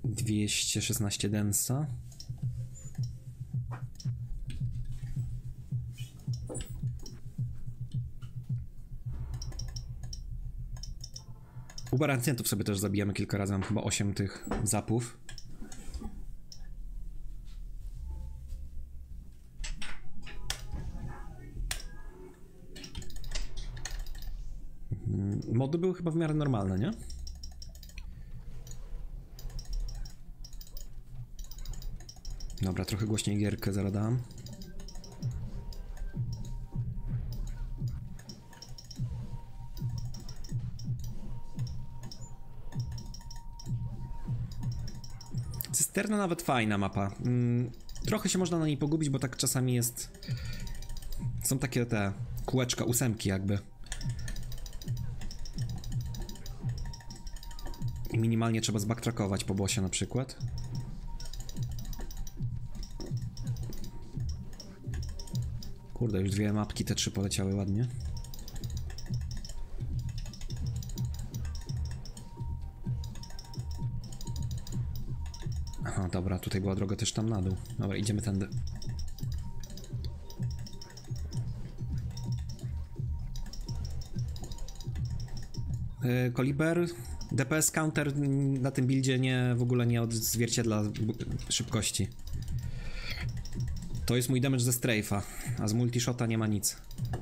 216 densa. Ubarancjentów sobie też zabijamy kilka razy, mam chyba 8 tych zapów. Mody były chyba w miarę normalne, nie? Dobra, trochę głośniej gierkę zaradam. Cysterna nawet fajna mapa. Trochę się można na niej pogubić, bo tak czasami jest... Są takie te kółeczka, 8 jakby. I minimalnie trzeba zbacktrackować po bossie na przykład. Kurde, już 2 mapki, te 3 poleciały ładnie. Aha, dobra, tutaj była droga też tam na dół. Dobra, idziemy tędy. Koliber, DPS counter na tym buildzie w ogóle nie odzwierciedla szybkości. To jest mój damage ze strafe'a, a z multishota nie ma nic.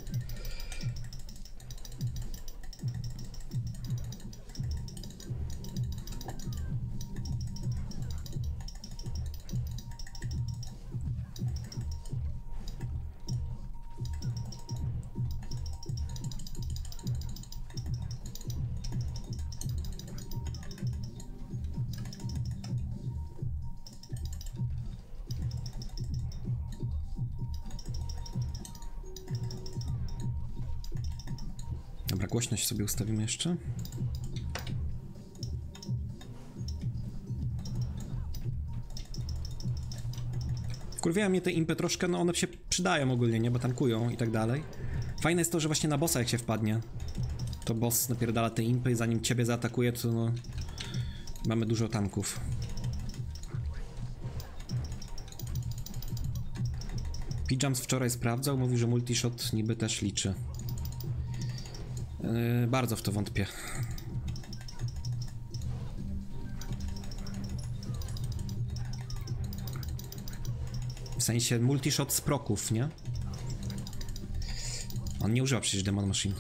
Dobra, głośność sobie ustawimy jeszcze. Wkurwiają mnie te impy troszkę, no one się przydają ogólnie, nie? Bo tankują i tak dalej. Fajne jest to, że właśnie na bossa jak się wpadnie, to boss napierdala te impy i zanim ciebie zaatakuje, to no... Mamy dużo tanków. Pijams wczoraj sprawdzał, mówi, że multishot niby też liczy. Bardzo w to wątpię. W sensie multishot z proków, nie? On nie używa przecież Demon Machine.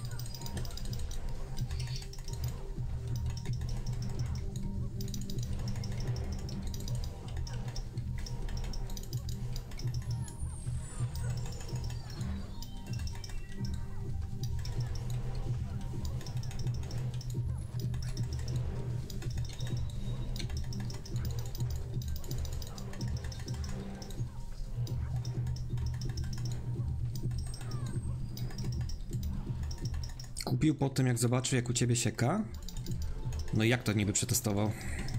Kupił po tym, jak zobaczył, jak u ciebie sieka. No i jak to niby przetestował?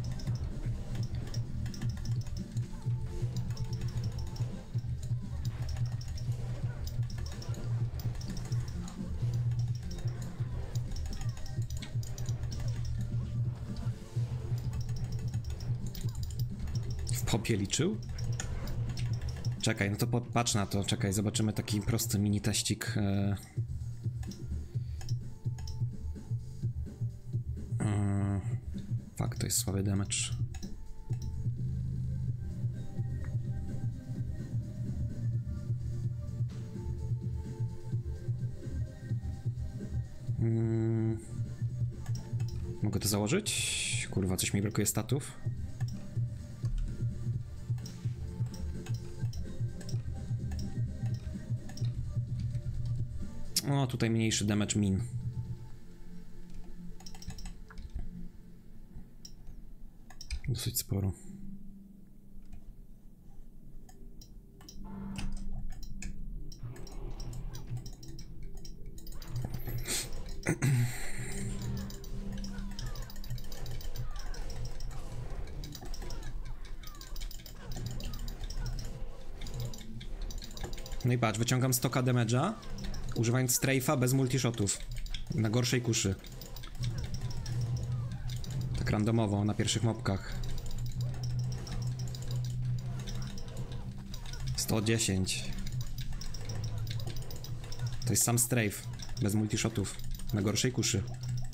W popie liczył? Czekaj, no to patrz na to, czekaj, zobaczymy taki prosty mini teścik. Fuck, to jest słaby damage. Mogę to założyć? Kurwa, coś mi brakuje statów. O, tutaj mniejszy damage min. Dosyć sporo. No i patrz, wyciągam 100k damage'a, używając strafe'a bez multishotów. Na gorszej kuszy. Tak randomowo, na pierwszych mopkach. 110. To jest sam strafe, bez multishotów, na gorszej kuszy.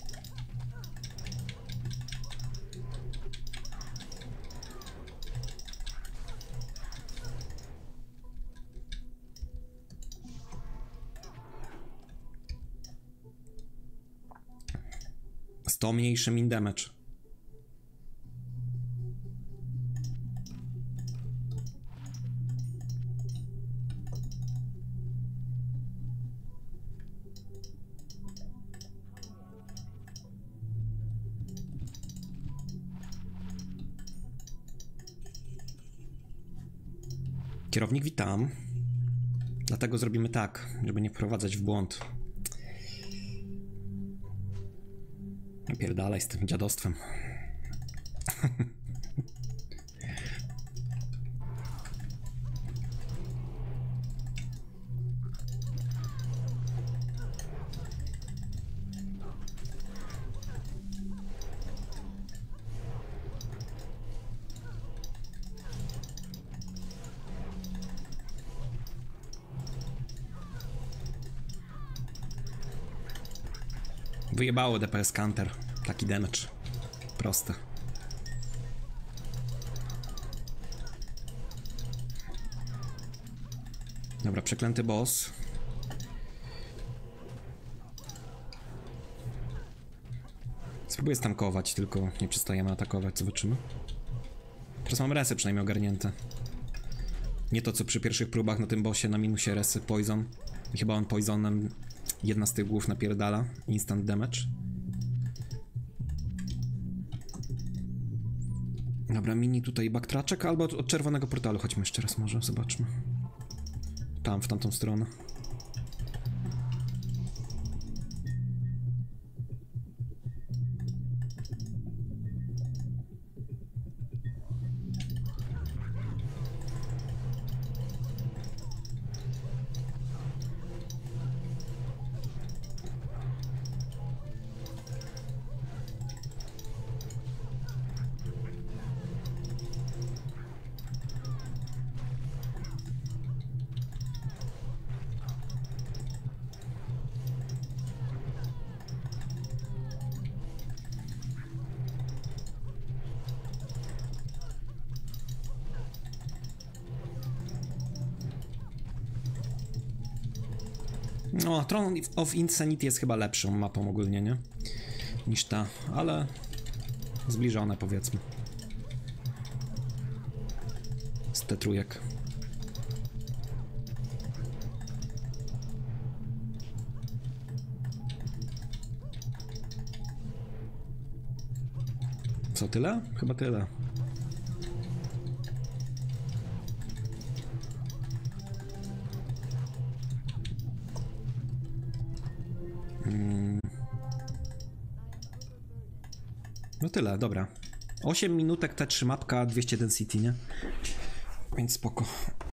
To mniejszy min damage. Kierownik, witam. Dlatego zrobimy tak, żeby nie wprowadzać w błąd. Napierdalaj z tym dziadostwem. Wyjebało DPS counter. Taki damage. Proste. Dobra, przeklęty boss. Spróbuję stankować, tylko nie przestajemy atakować, zobaczymy. Teraz mam resy przynajmniej ogarnięte. Nie to co przy pierwszych próbach na tym bossie, na minusie resy, poison. I chyba on poisonem jedna z tych głów napierdala. Instant damage. Dobra, mini tutaj backtraczek, albo od czerwonego portalu. Chodźmy jeszcze raz może, zobaczmy. Tam, w tamtą stronę. No, Throne of Insanity jest chyba lepszą mapą ogólnie, nie? Niż ta, ale zbliżone powiedzmy. Z T3. Co, tyle? Chyba tyle. No tyle, dobra. 8 minutek, T3 mapka, 200 density, nie? Więc spoko.